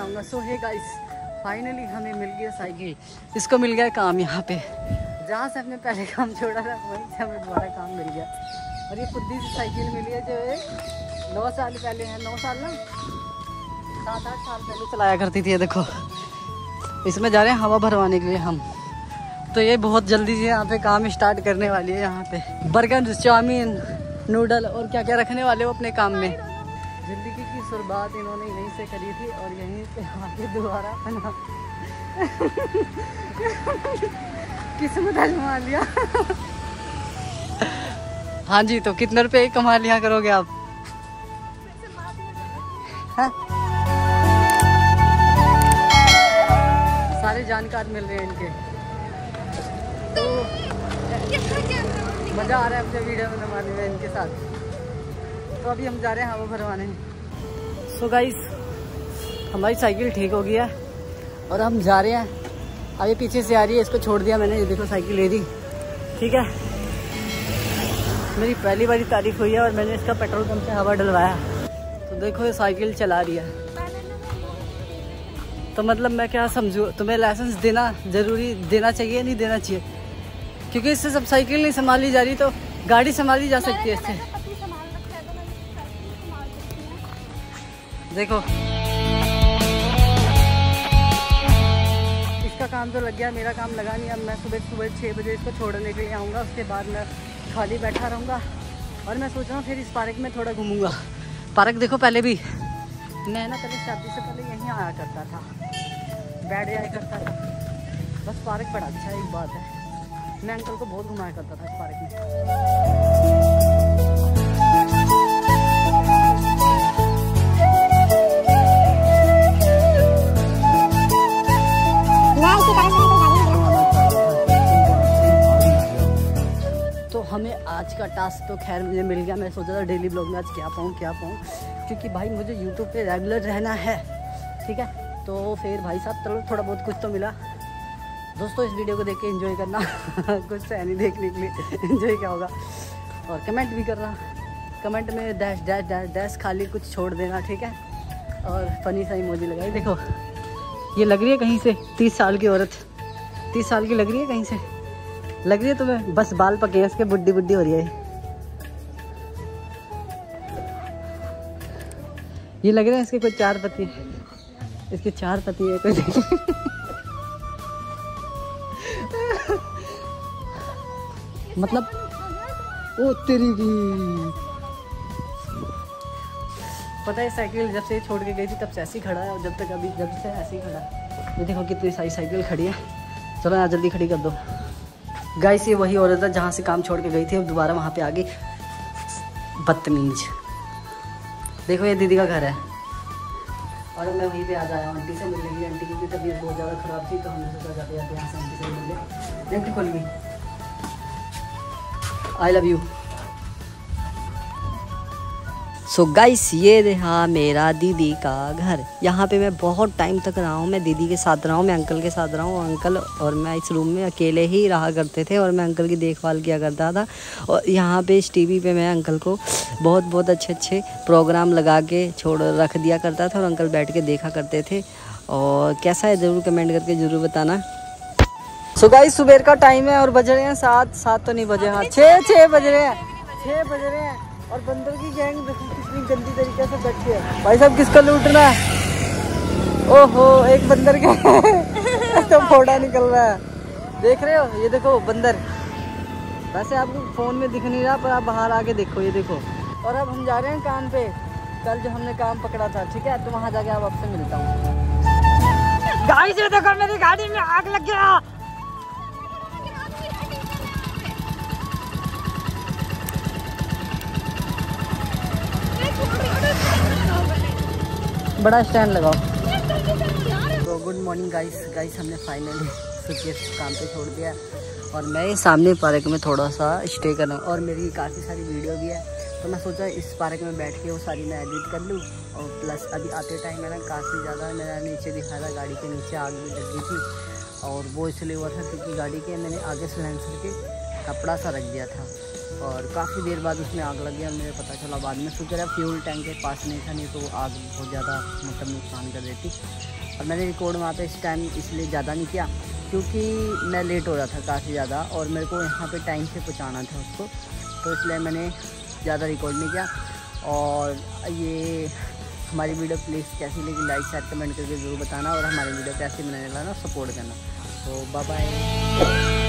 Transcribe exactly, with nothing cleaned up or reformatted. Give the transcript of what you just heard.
दिखाऊंगा। सो hey guys, finally हमें मिल गया साइकिल। इसको मिल गया काम यहाँ पे, जहाँ से हमने पहले काम छोड़ा था वहीं से हमें दोबारा काम मिल गया। और ये खुदी सी साइकिल मिली है जो है नौ साल पहले है, नौ साल ना सात आठ साल पहले चलाया करती थी। ये देखो, इसमें जा रहे हैं हवा भरवाने के लिए हम। तो ये बहुत जल्दी से यहाँ पे काम स्टार्ट करने वाली है। यहाँ पे बर्गर, चाउमीन, नूडल और क्या क्या रखने वाले हो अपने काम में। जिंदगी की शुरुआत इन्होंने यहीं से करी थी और यहीं पे आके दोबारा बना किस्मत आजमा लिया। हाँ जी, तो कितने रुपए कमा लिया करोगे आप? हाँ? सारे जानकार मिल रहे हैं इनके, तो मज़ा आ रहा है अपने वीडियो बनवाने में इनके साथ। तो अभी हम जा रहे हैं हवा भरवाने। सो गाइस, हमारी साइकिल ठीक हो गया और हम जा रहे हैं। अभी पीछे से आ रही है, इसको छोड़ दिया मैंने। ये देखो साइकिल ले दी, ठीक है। मेरी पहली बारी तारीफ हुई है और मैंने इसका पेट्रोल पंप से हवा डलवाया। तो देखो ये साइकिल चला रही है। तो मतलब मैं क्या समझूँ, तुम्हें लाइसेंस देना जरूरी, देना चाहिए नहीं देना चाहिए? क्योंकि इससे सब साइकिल नहीं संभाली जा रही तो गाड़ी संभाली जा सकती है इससे। देखो इसका काम तो लग गया, मेरा काम लगा नहीं। अब मैं सुबह सुबह छः बजे इसको छोड़ने के लिए आऊँगा, उसके बाद मैं खाली बैठा रहूँगा। और मैं सोच रहा हूँ फिर इस पार्क में थोड़ा घूमूंगा। पार्क देखो, पहले भी मैं ना पहले शादी से पहले यहीं आया करता था, बैठ जाया करता था। बस पार्क बड़ा अच्छा है, एक बात है, मैं अंकल को बहुत घुमाया करता था इस पार्क में। तो हमें आज का टास्क तो खैर मुझे मिल गया। मैं सोचा था डेली ब्लॉग में आज क्या पाऊँ क्या पाऊँ, क्योंकि भाई मुझे यूट्यूब पे रेगुलर रहना है, ठीक है। तो फिर भाई साहब चलो थोड़ा बहुत कुछ तो मिला। दोस्तों इस वीडियो को देख के एंजॉय करना कुछ है नहीं देखने के लिए, एंजॉय क्या होगा। और कमेंट भी करना, कमेंट में डैश डैश डैश डैश खाली कुछ छोड़ देना, ठीक है। और फनी सा इमोजी लगाई। देखो ये लग रही है कहीं से तीस साल की औरत, तीस साल की लग रही है कहीं से, लग रही है तुम्हें? बस बाल पके हैं इसके, बुड्ढी बुड्ढी हो रही है। ये लग रहा है इसके कोई चार पति, इसके चार पति है कोई। मतलब ओ तेरी की, पता है साइकिल जब से छोड़ के गई थी तब से ऐसी खड़ा है, और जब तक अभी जब से ऐसी खड़ा है। ये देखो कितनी सारी साइकिल खड़ी है। चलो यहाँ जल्दी खड़ी कर दो। गाइस ये वही औरत है जहाँ से काम छोड़ के गई थी, अब दोबारा वहाँ पे आ गई, बदतमीज। देखो ये दीदी का घर है और मैं वहीं पे आ जाया हूँ आंटी से मिलने के लिए। आंटी की तबीयत बहुत ज़्यादा ख़राब थी तो हमने सोचा जाते जाते यहाँ से आंटी से मिल गए। आंटी खोल गई, I love you. So so guys ये रहा मेरा दीदी का घर। यहाँ पे मैं बहुत टाइम तक रहा हूँ, मैं दीदी के साथ रहा हूँ, मैं अंकल के साथ रहा हूँ। अंकल और मैं इस रूम में अकेले ही रहा करते थे और मैं अंकल की देखभाल किया करता था। और यहाँ पे इस टीवी पे मैं अंकल को बहुत बहुत अच्छे अच्छे प्रोग्राम लगा के छोड़ रख दिया करता था और अंकल बैठ के देखा करते थे। और कैसा है ज़रूर कमेंट करके ज़रूर बताना। सो गाइस सुबह का टाइम है और बज रहे हैं सात, सात तो नहीं बजे, हाँ छः छः बज रहे हैं, छः बज रहे हैं। और बंदर की गैंग देखो कितनी गंदी तरीके से बैठी है। भाई साहब किसका लूटना है? ओहो एक बंदर का तो फोड़ा निकल रहा है, देख रहे हो? ये देखो बंदर, वैसे आपको फोन में दिख नहीं रहा पर आप बाहर आके देखो, ये देखो। और अब हम जा रहे हैं काम पे, कल जो हमने काम पकड़ा था, ठीक है। तो वहाँ जाके आप आपसे मिलता हूँ। गाइस ये देखो मेरी गाड़ी में आग लग गया। बड़ा स्टैंड लगाओ। तो गुड मॉर्निंग गाइस, गाइस हमने फाइनली सुकेश काम पे छोड़ दिया और मैं सामने पार्क में थोड़ा सा स्टे कर रहा हूँ। और मेरी काफ़ी सारी वीडियो भी है तो मैं सोचा इस पार्क में बैठ के वो सारी मैं एडिट कर लूँ। और प्लस अभी आते टाइम है ना काफ़ी ज़्यादा मेरा नीचे दिखा था, गाड़ी के नीचे आग भी लग गई थी। और वो इसलिए हुआ था क्योंकि गाड़ी के मैंने आगे सिलेंसर के कपड़ा सा रख दिया था। और काफ़ी देर बाद उसमें आग लग गया। मुझे पता चला बाद में, शुक्र है फ्यूल टैंक के पास नहीं था, नहीं तो आग बहुत ज़्यादा मतलब नुकसान कर देती। और मैंने रिकॉर्ड वहाँ पे इस टाइम इसलिए ज़्यादा नहीं किया क्योंकि मैं लेट हो रहा था काफ़ी ज़्यादा और मेरे को यहाँ पे टाइम से पहुँचाना था उसको, तो इसलिए मैंने ज़्यादा रिकॉर्ड नहीं किया। और ये हमारी वीडियो प्लीज़ कैसी लगी लाइक शेयर कमेंट करके ज़रूर बताना, और हमारी वीडियो कैसी बनाने वाला ना सपोर्ट करना। तो बाय बाय।